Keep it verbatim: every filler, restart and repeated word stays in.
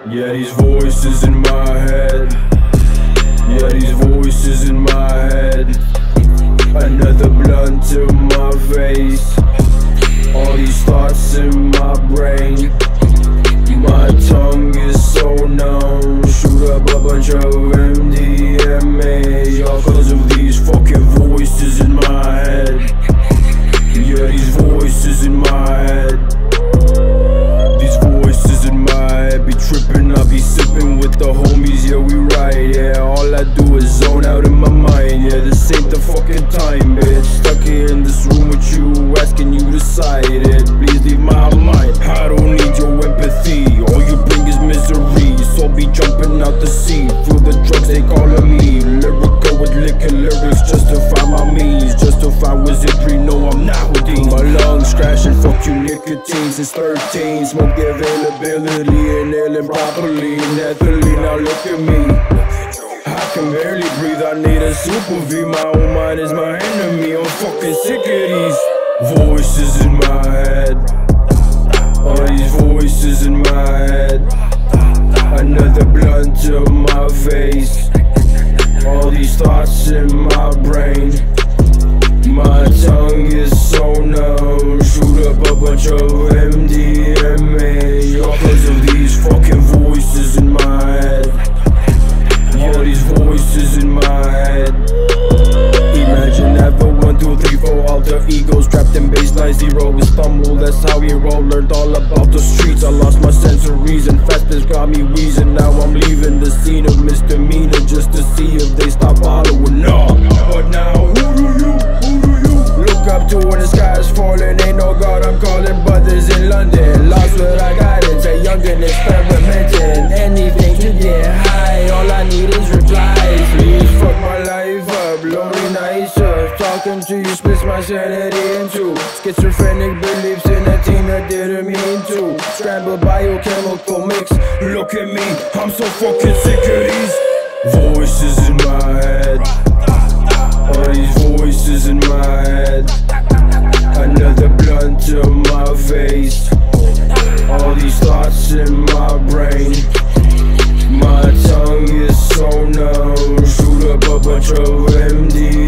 Yeah, these voices in my head. Yeah, these voices in my head. Another blunt to my face. All these thoughts in my brain. My tongue is so numb. Shoot up a bunch of M D M A, all cause of these fucking voices in my head. Yeah, these voices in my head. These voices in my head be trippin', I be sippin' with the homies, yeah we right, yeah. All I do is zone out in my mind, yeah this ain't the fucking time, bitch. Stuck here in this room with you, asking you to decide it. Please leave my mind, I don't need your empathy. All you bring is misery, so be jumping out the seat. Through the drugs they callin' me, lyrical with liquor lyrics. Justify my means, justify wizardry, no I'm not with these. My lungs crashing, fuck you nicotine since thirteen. Smoke the availability, inhaling properly, naturally, now look at me. I can barely breathe, I need a super V. My own mind is my enemy, I'm fucking sick of these voices in my head. All these voices in my head. Another blunt to my face. All these thoughts in my brain. My tongue is so numb. Shoot up a bunch of M D M A, all cause of these fucking voices in my head. All these voices in my head. Imagine ever one, two, three, four alter egos trapped in baseline zero. We stumble, that's how we roll. Learned all about the streets, I lost my sense of reason. Fast pace got me wheezing, now I'm leaving the scene of misdemeanor just to see if they stop following. No, but now who do you, who do you look up to when the sky is falling? Ain't no God I'm calling, brothers in London. Lost without guidance, a youngin' experimenting. Anything to get high, all I need is replies. Please fuck my life up, lonely night surf. Talking to you splits my sanity in two. Schizophrenic beliefs in a team that didn't mean to. Scrambled biochemical mix, look at me, I'm so fucking sick of these voices in my head. All these voices in my head. Another blunt to my face. All these thoughts in my brain. My tongue is so numb. Shoot up a bunch of M D